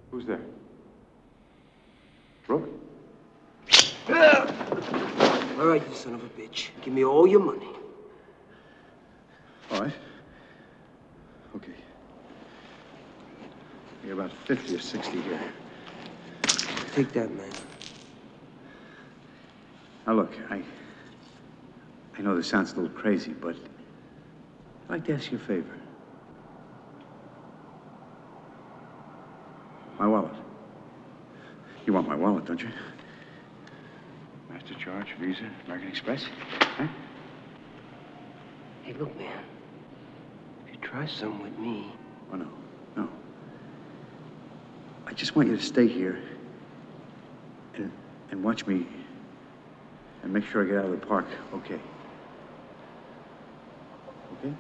Who's there? Brooke? All right, you son of a bitch. Give me all your money. All right. Okay. You're about 50 or 60 here. Take that, man. Now, look, I know this sounds a little crazy, but I'd like to ask you a favor. My wallet. You want my wallet, don't you? Master Charge, Visa, American Express? Huh? Hey, look, man. If you try something with me... Oh, no. No. I just want you to stay here and watch me and make sure I get out of the park okay. Okay?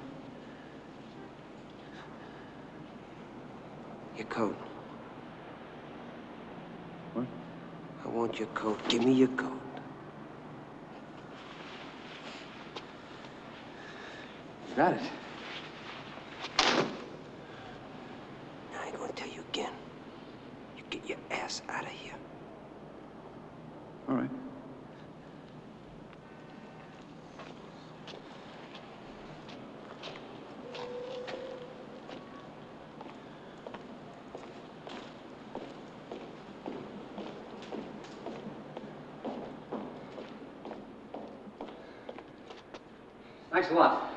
Your coat. What? I want your coat. Give me your coat. You got it. I ain't gonna tell you again. You get your ass out of here. All right. Thanks a lot.